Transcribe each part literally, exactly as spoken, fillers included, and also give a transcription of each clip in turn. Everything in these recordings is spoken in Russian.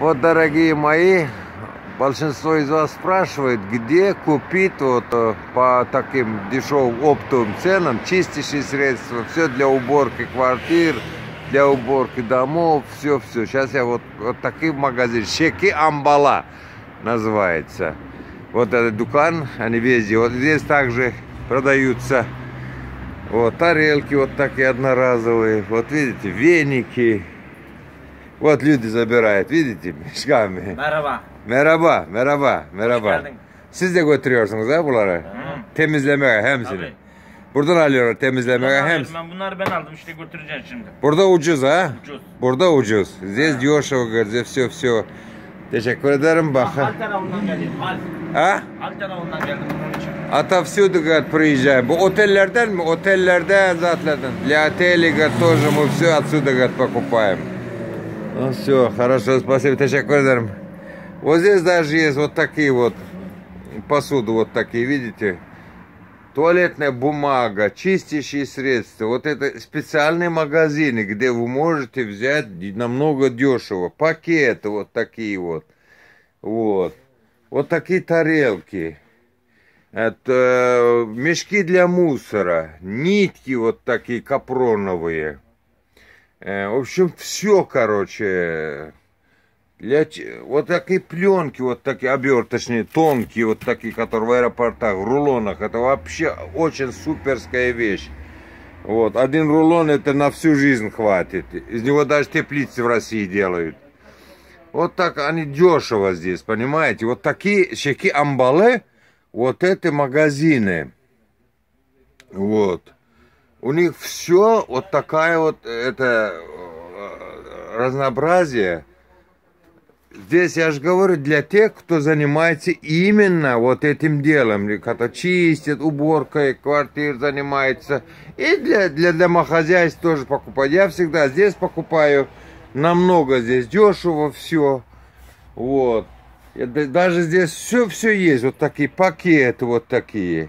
Вот, дорогие мои, большинство из вас спрашивает, где купить вот по таким дешевым оптовым ценам чистящие средства, все для уборки квартир, для уборки домов, все-все. Сейчас я вот, вот такой магазин, Шеки Амбала называется. Вот этот дукан, они везде. Вот здесь также продаются вот тарелки вот такие одноразовые. Вот видите, веники. Вот люди забирают, видите, мешками. Merhaba. Merhaba, merhaba, merhaba. Siz de götürüyorsunuz ha bunları? Temizlemeye hemsini. Tabii. Buradan alıyorlar temizlemeye Ben, hemsini. ben bunları ben aldım işte götüreceğim şimdi. Burada ucuz ha? Ucuz. Burada ucuz. Здесь дешево, говорит, здесь все-все. Teşekkür ederim bak. Al tarafından geldim. Al. Ha? Al tarafından geldim bunun için. Отовсюду, говорит, приезжаем. Bu otellerden mi? Otellerden zaten. Для отелей, говорит, тоже мы все отсюда, говорит, покупаем. Ну все, хорошо, спасибо, teşekkür ederim. Вот здесь даже есть вот такие вот посуду, вот такие, видите? Туалетная бумага, чистящие средства. Вот это специальные магазины, где вы можете взять намного дешево. Пакеты вот такие вот. Вот. Вот такие тарелки. Это мешки для мусора. Нитки вот такие капроновые. В общем, все, короче. Для... Вот такие пленки, вот такие оберточные, тонкие, вот такие, которые в аэропортах, в рулонах. Это вообще очень суперская вещь. Вот. Один рулон это на всю жизнь хватит. Из него даже теплицы в России делают. Вот так они дешево здесь, понимаете? Вот такие Шеки Амбале, вот эти магазины. Вот. У них все вот такая вот, это разнообразие. Здесь, я же говорю, для тех, кто занимается именно вот этим делом, кто чистит, уборкой квартир занимается. И для, для домохозяйств тоже покупать. Я всегда здесь покупаю, намного здесь дешево все. Вот. Даже здесь все-все есть, вот такие пакеты, вот такие.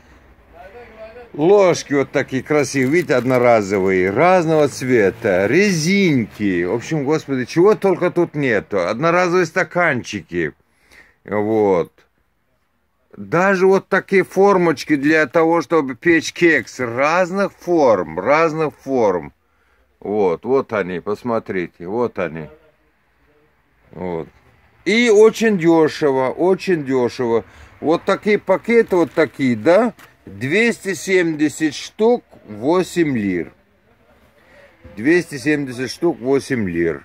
Ложки вот такие красивые, видите, одноразовые, разного цвета, резинки. В общем, господи, чего только тут нету. Одноразовые стаканчики. Вот. Даже вот такие формочки для того, чтобы печь кекс. Разных форм, разных форм. Вот, вот они, посмотрите, вот они. Вот. И очень дешево, очень дешево. Вот такие пакеты, вот такие, да? двести семьдесят штук, восемь лир. двести семьдесят штук, восемь лир.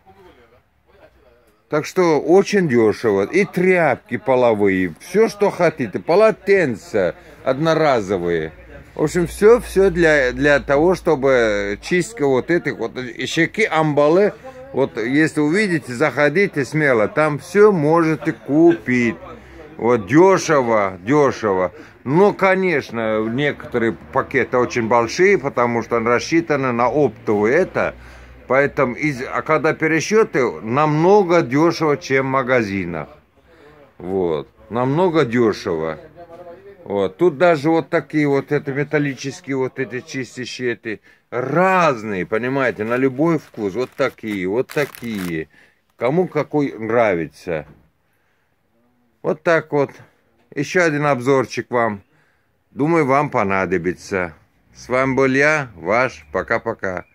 Так что очень дешево. И тряпки половые, все, что хотите. Полотенца одноразовые. В общем, все-все для, для того, чтобы чистка вот этих вот Шеки Амбале. Вот если увидите, заходите смело. Там все можете купить. Вот дешево, дешево. Ну, конечно, некоторые пакеты очень большие, потому что рассчитаны на оптовую это. Поэтому, из, а когда пересчеты, намного дешево, чем в магазинах. Вот, намного дешево. Вот, тут даже вот такие вот, это металлические, вот эти чистящие, эти разные, понимаете, на любой вкус. Вот такие, вот такие. Кому какой нравится. Вот так вот. Еще один обзорчик вам. Думаю, вам понадобится. С вами был я, ваш. Пока-пока.